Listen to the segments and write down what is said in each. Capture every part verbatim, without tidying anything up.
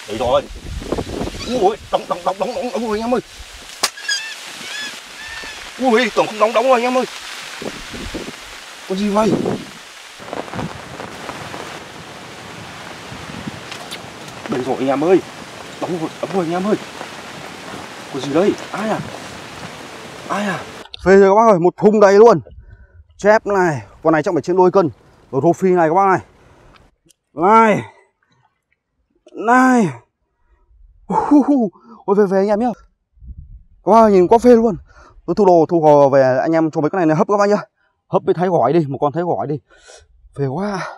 Đấy rồi. Ui, đóng đóng đóng đóng đóng rồi anh em ơi. Ui, tưởng không đóng đóng rồi anh em ơi. Con gì vậy? Đây rồi anh em ơi. Đóng rồi, đóng rồi anh em ơi. Con gì đây? Ai à? Ai à? Phê rồi các bác ơi, một thùng đầy luôn. Chép này, con này chắc phải trên đôi cân. Ở rô phi này các bác này. Này. Này. Ôi về về anh em nhá. Các bác nhìn quá phê luôn. Tôi thu đồ thu hồ về anh em cho mấy cái này hấp các bác nhá. Hấp với thái gỏi đi, một con thái gỏi đi. Phê quá.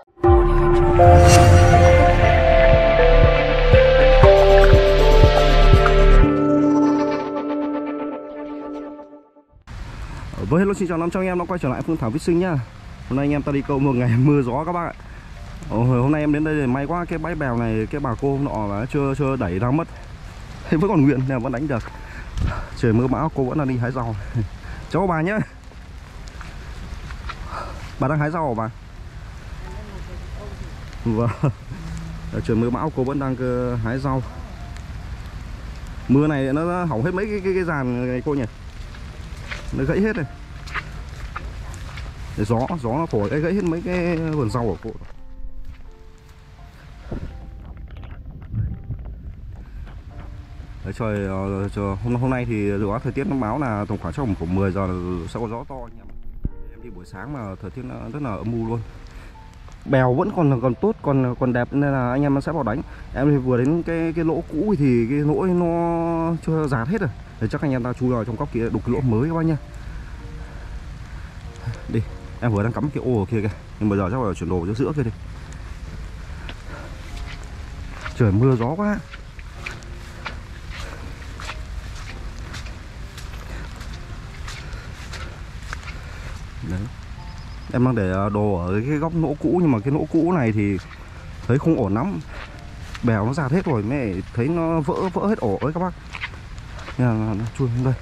Với hello xin chào năm trăm anh em đã quay trở lại Phương Thảo Fishing nhá. Hôm nay anh em ta đi câu một ngày mưa gió các bác ạ. Hôm nay em đến đây thì may quá, cái bãi bèo này cái bà cô nọ là chưa chưa đẩy ra mất. Thế vẫn còn nguyện nên vẫn đánh được. Trời mưa bão cô vẫn đang đi hái rau. Cháu bà nhá. Bà đang hái rau hả bà? Vâng. Trời mưa bão cô vẫn đang hái rau. Mưa này nó hỏng hết mấy cái cái, cái dàn này cô nhỉ. Nó gãy hết này. Để gió gió nó thổi cái gãy hết mấy cái vườn rau của cô. Đấy, trời, trời hôm hôm nay thì dự báo thời tiết nó báo là tầm khoảng trong khoảng mười giờ là sẽ có gió to anh em. Em đi buổi sáng mà thời tiết nó rất là âm u luôn. Bèo vẫn còn còn tốt, còn còn đẹp nên là anh em sẽ vào đánh. Em thì vừa đến cái cái lỗ cũ thì cái lỗ nó chưa dạt hết rồi. Thì chắc anh em ta chui vào trong góc kia đục cái lỗ mới các bác nhá. Đi, em vừa đang cắm cái ô ở kia kìa. Nhưng bây giờ chắc là chuyển đồ vào giữa kia đi. Trời mưa gió quá. Đấy. Em đang để đồ ở cái góc lỗ cũ, nhưng mà cái lỗ cũ này thì thấy không ổn lắm. Bèo nó dạt hết rồi, mẹ thấy nó vỡ vỡ hết ổ ấy các bác. Nên là nó chui lên đây.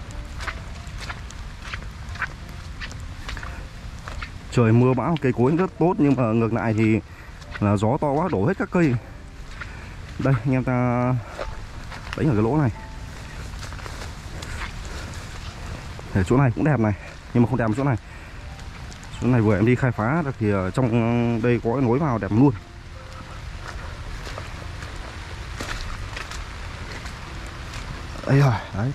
Trời mưa bão cây cối rất tốt, nhưng mà ngược lại thì là gió to quá đổ hết các cây. Đây anh em ta đánh ở cái lỗ này. Để chỗ này cũng đẹp này, nhưng mà không đẹp chỗ này. Chỗ này vừa em đi khai phá thì trong đây có cái nối vào đẹp luôn. Đây rồi, đấy.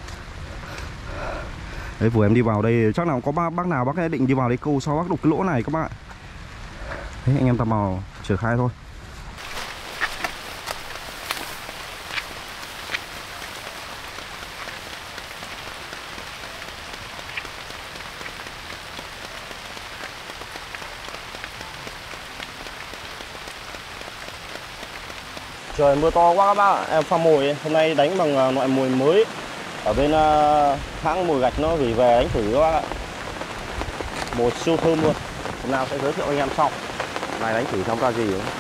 Đấy vừa em đi vào đây chắc là có bác, bác nào bác ấy định đi vào đây câu sau bác đục cái lỗ này các bạn. Thế anh em ta vào triển khai thôi. Trời mưa to quá các bác ạ. Em pha mồi hôm nay đánh bằng loại mồi mới ở bên uh, hãng mồi gạch nó gửi về đánh thử các bác ạ. Mồi siêu thơm luôn. Hôm nào sẽ giới thiệu anh em sau. Này đánh thử xem ra gì nữa.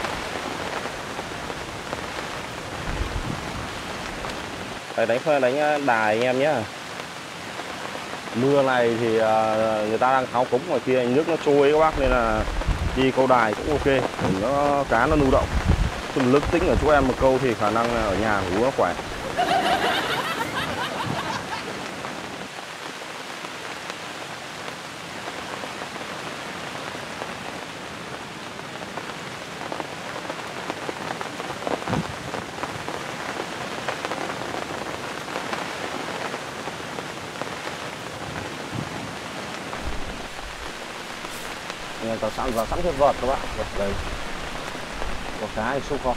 Đây đánh phơi đánh đài anh em nhé. Mưa này thì uh, người ta đang tháo cống ngoài kia, nước nó trôi các bác, nên là đi câu đài cũng ok. Nó cá nó lưu động. Từng lực tính ở chỗ em một câu thì khả năng ở nhà ngủ nó khỏe. Nên tao sẵn vào sẵn cái vợt các bạn, vợt đây. Có cá thì xúc không?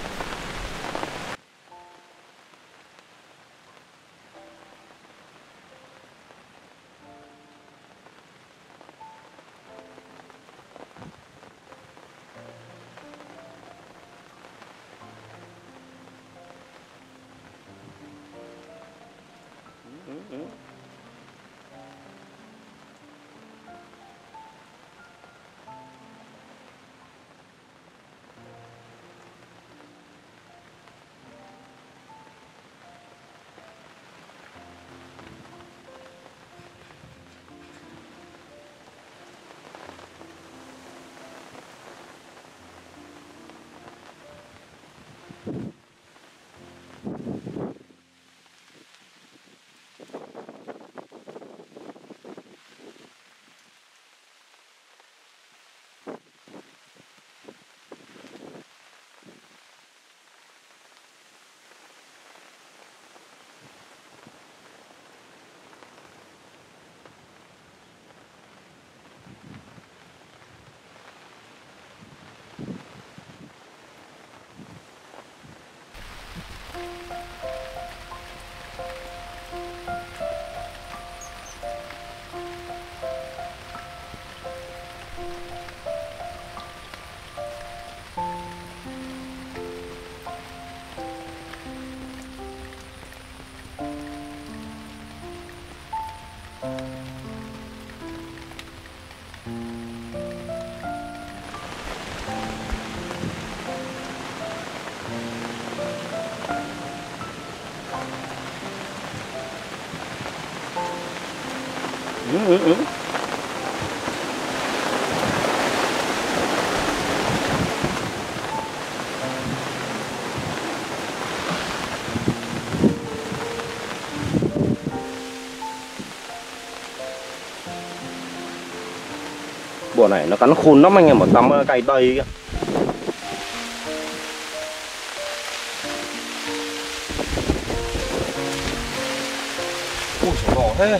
Ừ, ừ. Ừ, ừ, ừ. Bữa này nó cắn khôn lắm anh em, ở tầm cây tây kìa. Ui sổ đỏ thế.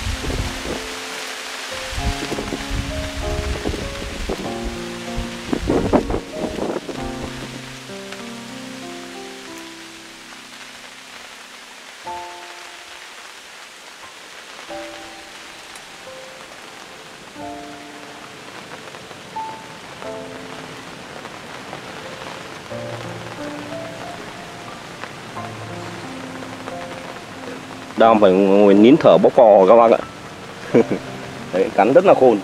Đang phải ngồi nín thở bóc cò các bác ạ. Đấy, cắn rất là khôn.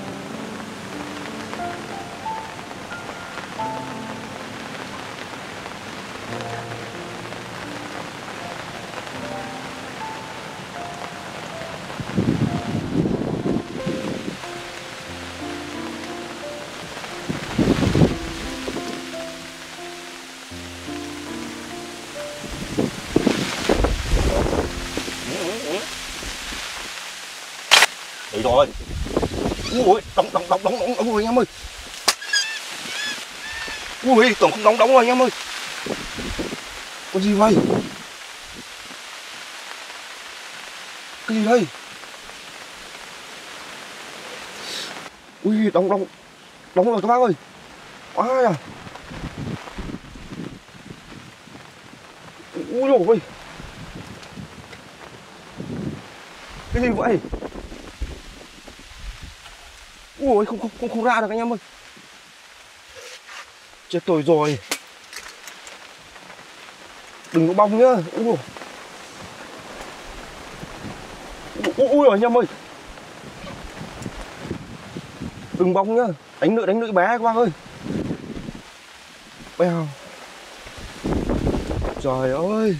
Đấy rồi. Ui, đóng đóng đóng đóng đóng đóng rồi anh em ơi. Ui, tưởng không đóng đóng rồi anh em ơi. Con gì vậy? Cái gì đây? Ui, đóng đóng đóng rồi các bác ơi. Ai à? Ui dồi ôi. Cái gì vậy? Ui không không không không ra được anh em ơi. Chết tôi rồi. Đừng có bong nhá. Ui ui ui anh em ơi. Đừng bong nhá. Đánh nữa đánh nữa bé các bác ơi. Bèo. Trời ơi.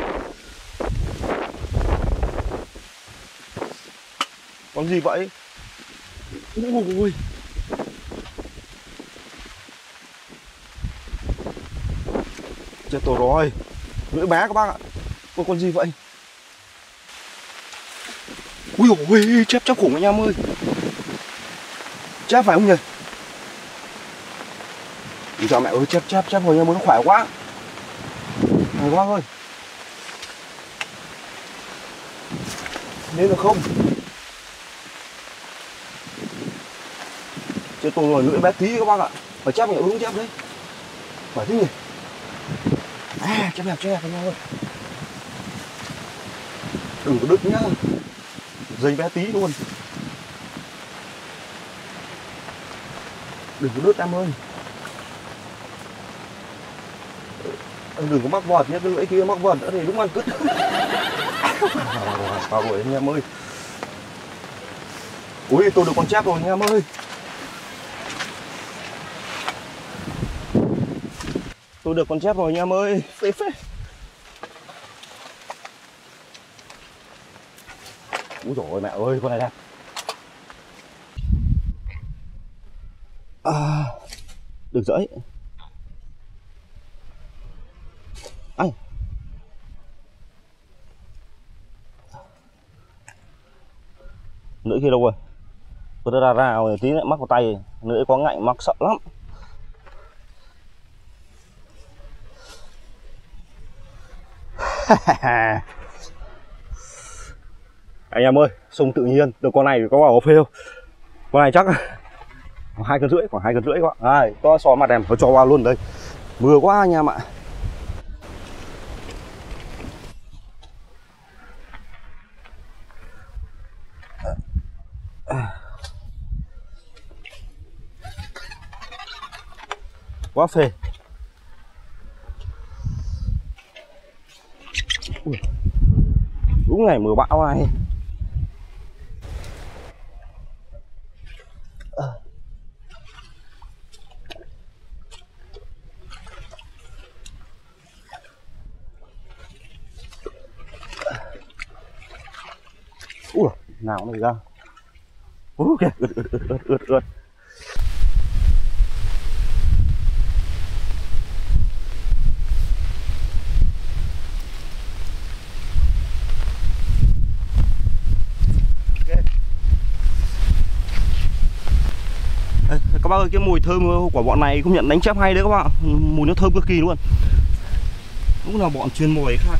Con gì vậy? Ui ui. Chết tôi rồi. Lưỡi bé các bác ạ. Ôi con gì vậy? Ui ôi, chép chép khủng anh em ơi. Chép phải không nhỉ? Ui trời mẹ ơi, chép chép chép rồi anh em ơi, nó khỏe quá. Khỏe quá ơi. Nên được không? Chết tôi rồi, lưỡi bé tí các bác ạ. Phải chép nhỉ, ứng chép đấy. Phải thế nhỉ? À, chép đẹp chép đẹp anh em ơi. Đừng có đứt nhá. Dây bé tí luôn. Đừng có đứt em ơi. Đừng có mắc vọt nhé, cái lưỡi kia mắc vọt nữa thì đúng ăn cứt. Vào rồi anh em ơi. Ui tôi được con chép rồi anh em ơi. Tôi được con chép rồi anh em ơi. Phê phê. Úi dồi ôi mẹ ơi, con này đẹp. À, được rẫy. Anh. Lưỡi kia đâu rồi? Tôi đã ra ra rồi, tí nữa mắc vào tay, lưỡi có ngạnh mắc sợ lắm. Anh em ơi, sông tự nhiên, được con này thì có vào phê không? Con này chắc khoảng hai cân rưỡi, khoảng hai cân rưỡi các bạn. Đây, to sò mặt em, nó cho vào luôn đây. Mưa quá anh em ạ. Quá phê. Ui, đúng ngày mưa bão này. Ui, nào này ra. Ui, kìa, ướt, ướt, ướt, ướt, ướt, ướt. Các bác ơi, cái mùi thơm của bọn này cũng nhận đánh chép hay đấy các bạn. Mùi nó thơm cực kỳ luôn. Cũng là bọn chuyên mồi khác.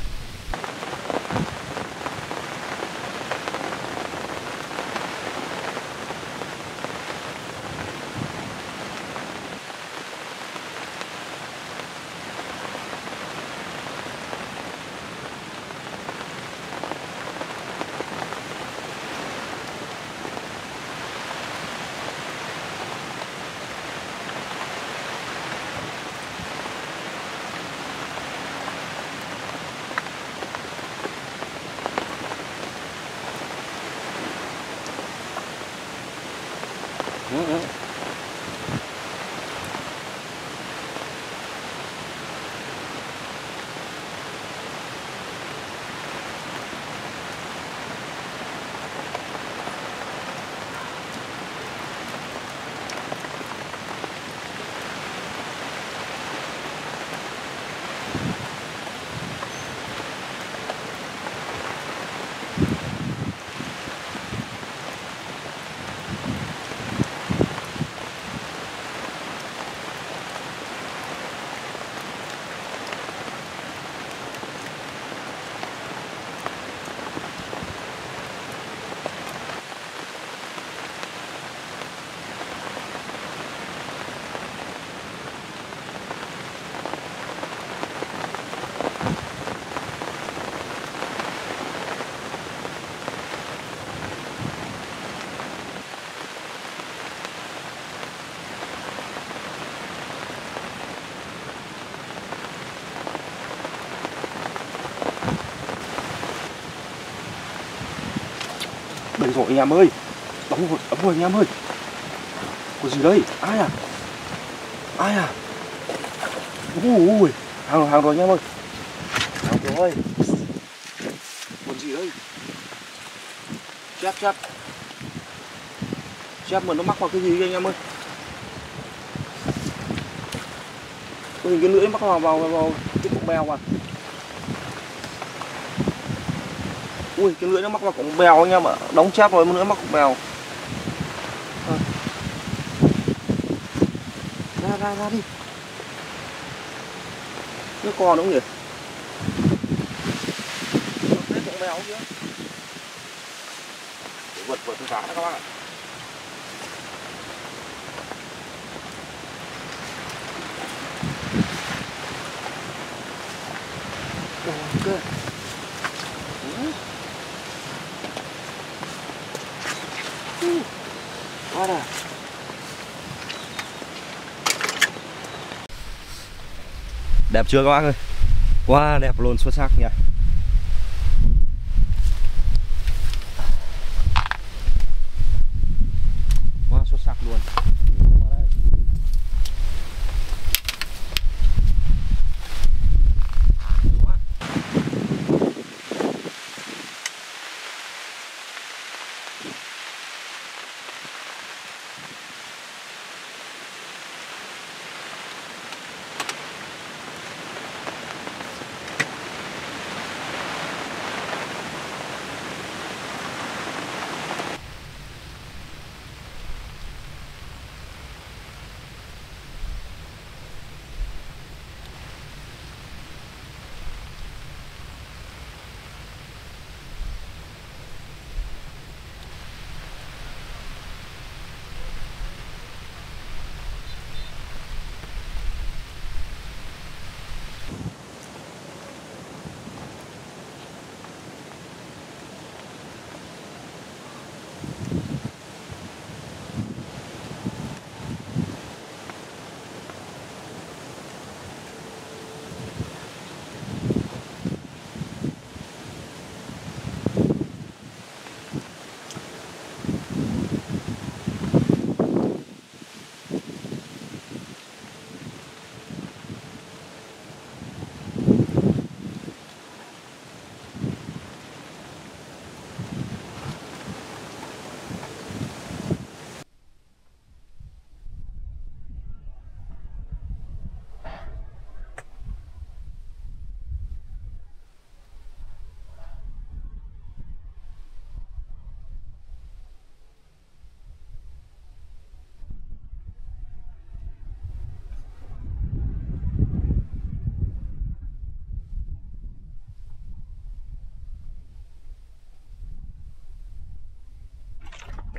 Ừ, ừ. Đây rồi anh em ơi. Đóng rồi, đóng rồi anh em ơi. Có gì đây? Ai à? Ai à? Ui, hàng hàng rồi anh em ơi. Hàng rồi. Còn gì đây? Chép chép. Chép mà nó mắc vào cái gì anh em ơi? Cái cái lưỡi mắc vào vào vào cái cục bèo à? Ui, cái lưỡi nó mắc vào cục bèo anh em ạ. Đóng chép rồi, một lưỡi mắc cục bèo. À. Ra ra ra đi. Nó còn đúng không nhỉ? Nó cái cục bèo kia. Để vượt vượt con cá đó các bạn ạ. Ok. Quá đã. Đẹp chưa các bác ơi? Quá đẹp luôn, xuất sắc nha. Quá xuất sắc luôn.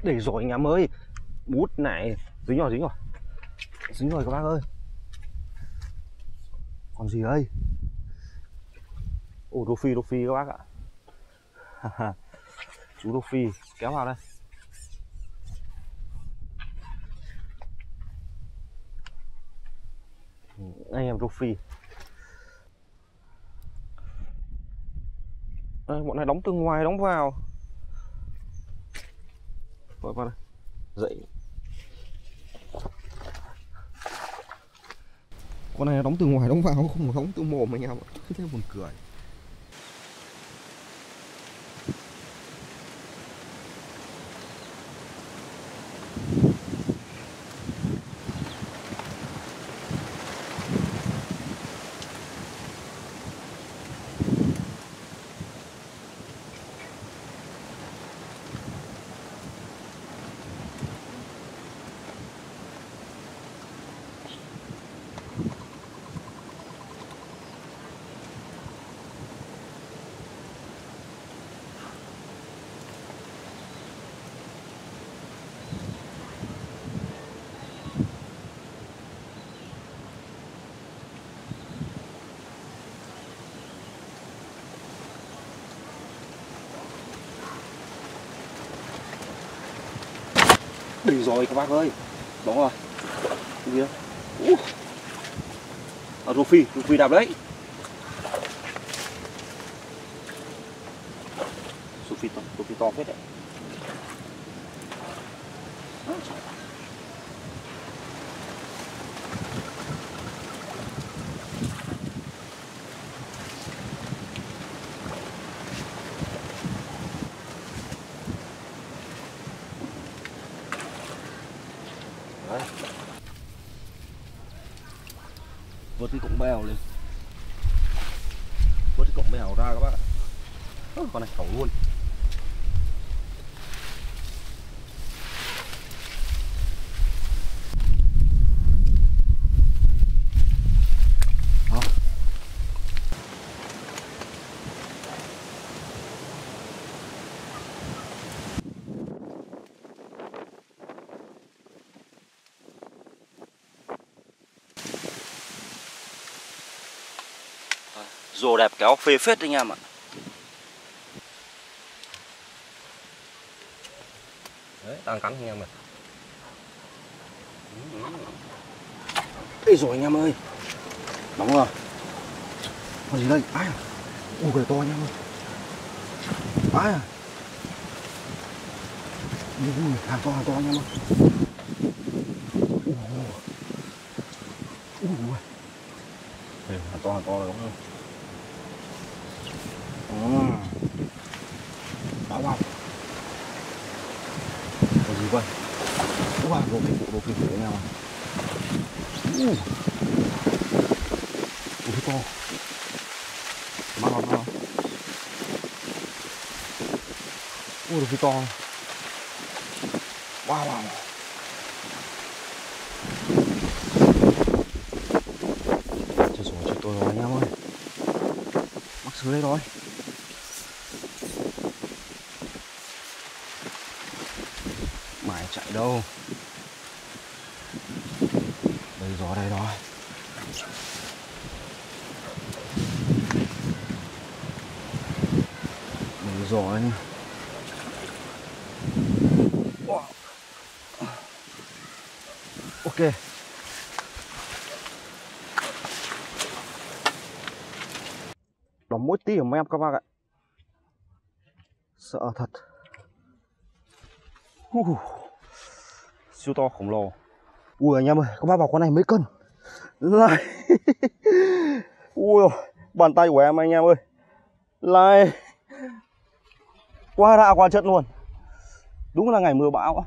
Để rồi anh em ơi. Bút này dính rồi, dính rồi. Dính rồi các bác ơi. Còn gì đây? Ồ, rô phi, rô phi các bác ạ. Chú rô phi kéo vào đây. Anh em rô phi. Đây, bọn này đóng từ ngoài đóng vào. Vào vào đây. Dậy. Con này đóng từ ngoài đóng vào, không đóng từ mồm anh em ạ. Thế buồn cười. Đỉnh rồi các bác ơi. Đúng rồi. Cái gì đó? Uh. À, rô phi, rô phi đạp đấy. Rô phi to, rô phi to phết đấy. Đấy. Vớt cái cọng bèo lên. Vớt cái cọng bèo ra các bác ạ. Ơ, con này khẩu luôn. Đó. Rồ đẹp kéo phê phết anh em ạ. Đấy, đang cắn anh em này. Ê rồi anh em ơi. Đóng rồi. Con gì đây? Ai à? Ui, cái to anh em ơi. Ai à? Ui, hàng to, hàng to anh em ơi. Ui, ui, ui. Đây, hàng to, hàng to rồi đúng không? Ừ. Wow, wow. Còn gì vậy? Wow, đồ kinh phụ, đồ kinh phụ anh em à. Uh. Ui, to. Mang vào, mang vào. Ui, đồ to. Wow, wow. Chết rồi, chết tôi rồi anh em ơi. Mắc sứ đây rồi. Mãi chạy đâu. Đây gió đây rồi. Đây gió anh. Wow. Ok. Đóng mỗi tí của em các bác ạ. Sợ thật. Uh. Siêu to khổng lồ. Ui anh em ơi, các bác bảo con này mấy cân. Lại. Ui, bàn tay của em anh em ơi. Lại. Quá đã quá chất luôn. Đúng là ngày mưa bão.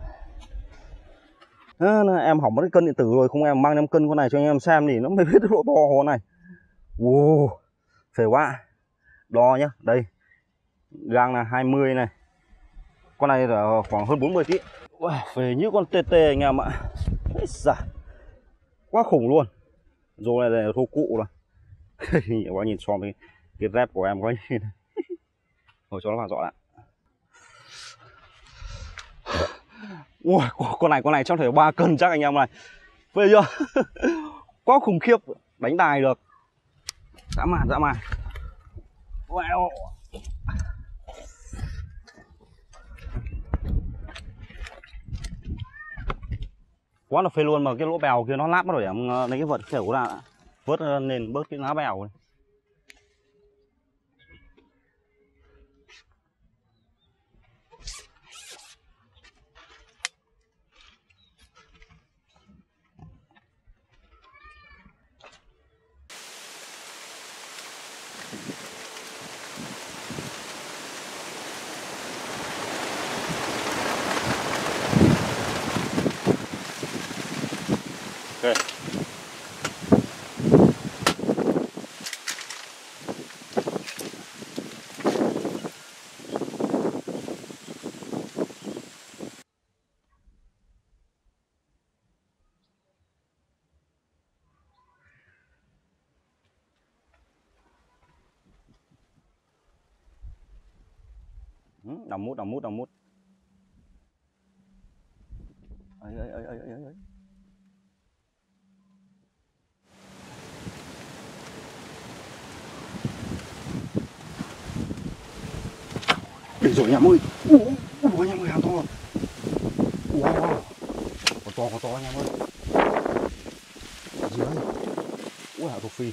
À, em hỏng mất cái cân điện tử rồi, không em mang năm cân con này cho anh em xem thì nó mới biết độ to của con này. Wow, phê quá. Đo nhá, đây. Gang là hai mươi này. Con này là khoảng hơn bốn mươi ký. Wow, phê như con tê tê anh em ạ. Dạ. Quá khủng luôn. Rồi này là thô cụ rồi. Quá nhìn so với cái rep của em quá nhìn. Rồi cho nó vào dọ lại. Ui, con này con này chắc phải ba cân chắc anh em này. Bây giờ quá khủng khiếp, đánh đài được. Dã man dã man. Wow. Quá là phê luôn, mà cái lỗ bèo kia nó lát mất rồi em lấy cái vật kiểu ra vớt lên bớt cái lá bèo này. Okay. Đào mút, đào mút, đào mút. Ấy, ấy, ấy, ấy, ấy, ấy. Để rồi anh em ơi. Ủa, ủa anh em ơi, hàng to. Wow, có to, có to anh em ơi. Gì đấy? Ui, hả, rô phi.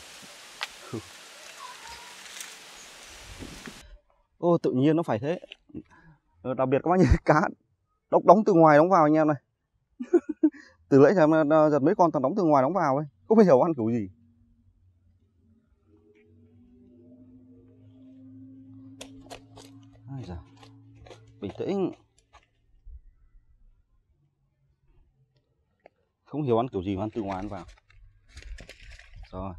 Ô, tự nhiên nó phải thế. Ờ, đặc biệt các bác nhìn cá đóng đóng từ ngoài đóng vào anh em này. Từ nãy giờ giật mấy con toàn đóng từ ngoài đóng vào ấy, không biết hiểu ăn kiểu gì. Ai da, bình tĩnh. Không hiểu ăn kiểu gì mà ăn từ ngoài ăn vào. Rồi.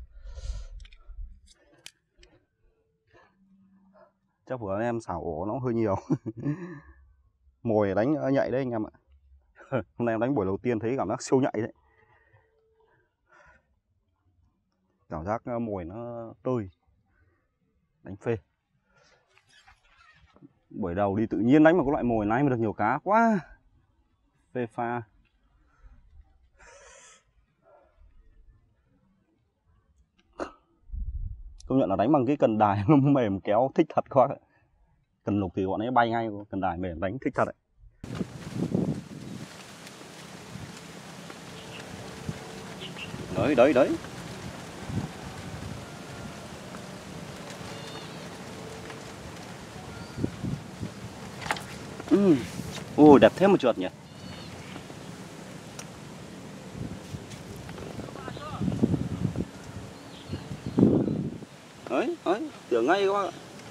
Chắc vừa em xảo ổ nó hơi nhiều. Mồi đánh nhạy đấy anh em ạ. Hôm nay em đánh buổi đầu tiên thấy cảm giác siêu nhạy đấy. Cảm giác mồi nó tơi, đánh phê. Buổi đầu đi tự nhiên đánh một cái loại mồi này mà được nhiều cá quá. Phê pha. Công nhận là đánh bằng cái cần đài nó mềm kéo thích thật quá. Cần lục thì bọn ấy bay ngay, cần đài mềm đánh thích thật đấy. Đấy, đấy, đấy. Ừ. Ôi, đẹp thế một chuột nhỉ. Đấy, đấy, tưởng ngay các bác ạ.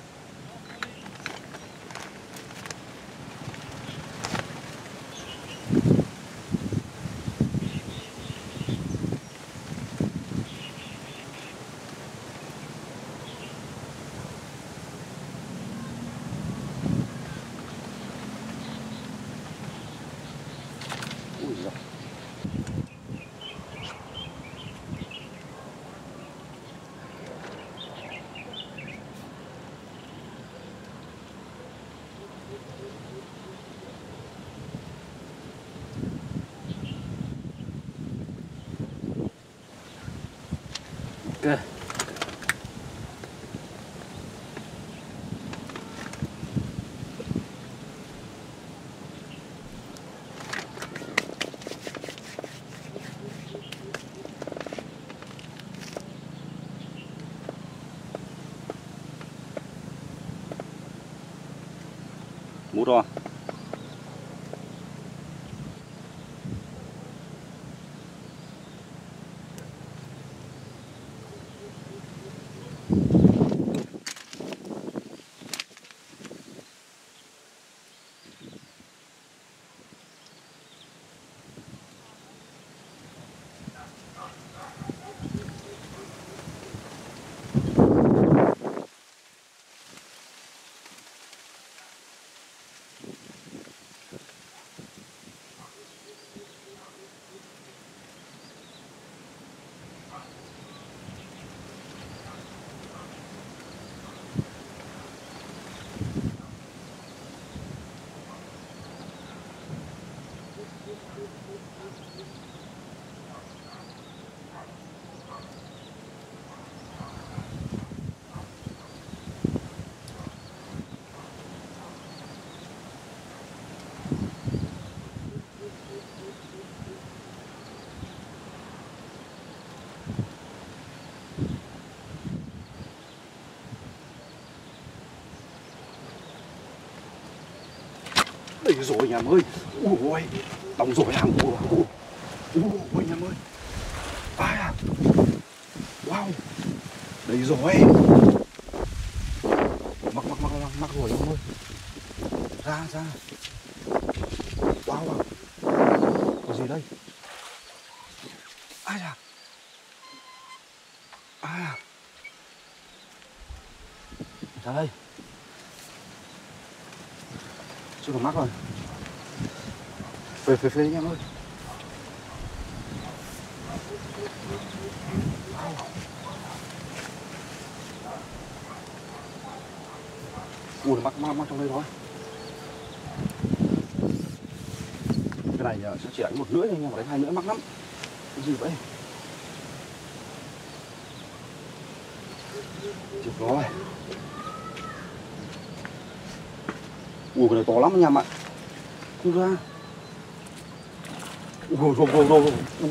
Ui giời. Ok. Mút rồi. Đây rồi anh em ơi. Ui, đóng rồi hàng. Ui, ui anh em ơi. À, wow. Đây rồi. Mắc mắc mắc mắc mắc rồi anh em ơi. Ra ra. Wow. Có gì đây? Ai da. À. Ra đây. Chưa còn mắc rồi. Phê phê phê anh em ơi. Ui, mắc mắc mắc trong đây rồi. Cái này sẽ chỉ đánh một lưỡi thôi nhưng mà đánh hai lưỡi mắc lắm. Cái gì vậy? Chịu rồi. Ui, cái này to lắm anh em ạ. Không ra. Ui, rô rô rô rô. Ui.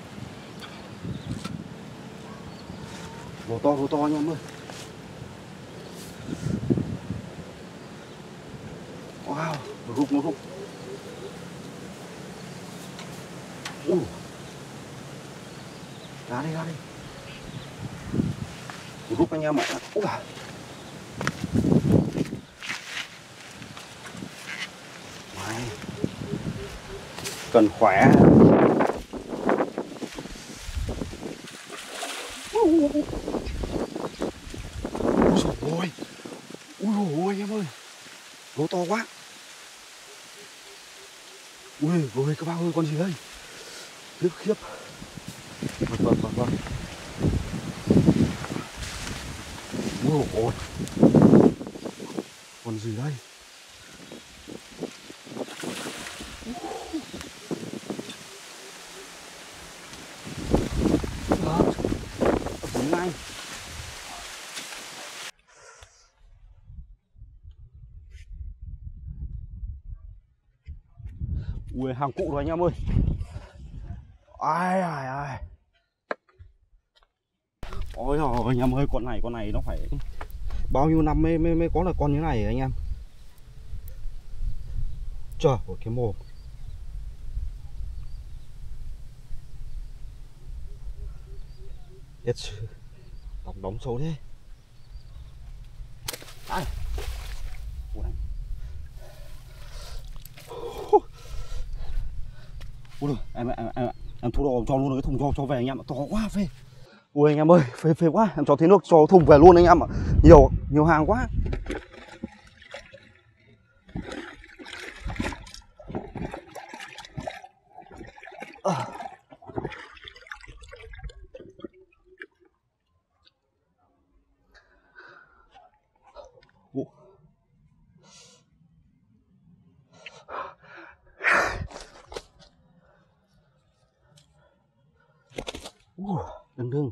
Rô to rô to anh em ơi. Wow, nó rụng nó rụng. Ui. Ra đi ra đi. Nó rụng anh em ạ. Ui. Cần khỏe. Ui dồi ôi. Ui dồi ôi anh em ơi. Lỗ to quá. Ui ôi các bác ơi, con gì đây? Khiếp khiếp. Vâng vâng vâng vâng. Ui dồi ôi. Con gì đây? Ngay. Ui, hàng cụ rồi anh em ơi. Ai ai ai. Ôi trời anh em ơi, con này con này nó phải bao nhiêu năm mới mới, mới có là con như này anh em. Trời ơi cái mồm. Chết. Đóng đóng sâu thế. Ai. Ui, em em em em thu đồ cho luôn cái thùng cho cho về anh em ạ, to quá phê. Ui anh em ơi, phê phê quá, em cho thế nước cho thùng về luôn anh em ạ. Nhiều nhiều hàng quá. À. Uh, đừng đừng.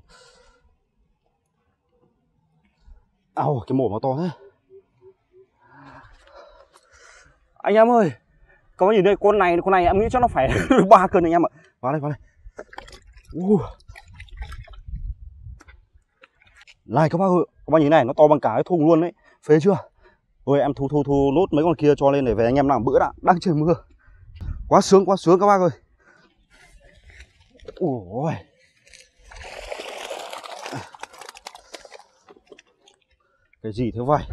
Ao cái mồm nó to thế. Anh em ơi, có nhìn đây, con này con này em nghĩ chắc nó phải ba cân anh em ạ. Vào đây vào đây. Uh. Này các bác ơi, các bác nhìn này, nó to bằng cả cái thùng luôn đấy. Phê chưa? Rồi em thu thu thu nốt mấy con kia cho lên để về anh em làm bữa đã. Đang trời mưa. Quá sướng quá sướng các bác ơi. Ôi. Cái gì thế vậy?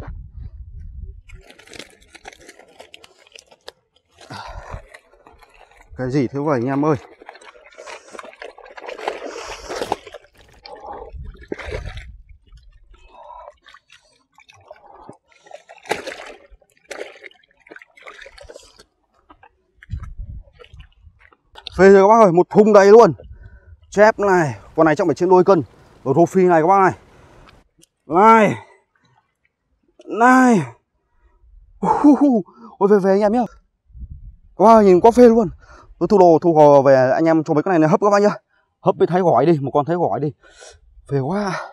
Cái gì thế vậy anh em ơi? Phê rồi các bác ơi, một thùng đầy luôn. Chép này, con này chắc phải trên đôi cân. Rồi rô phi này các bác này. Này. Này. Ôi về về anh em nhá. Các bác nhìn quá phê luôn. Tôi thu đồ thu hồ về anh em cho mấy con này này hấp các bác nhá. Hấp với thái gỏi đi, một con thái gỏi đi. Phê quá.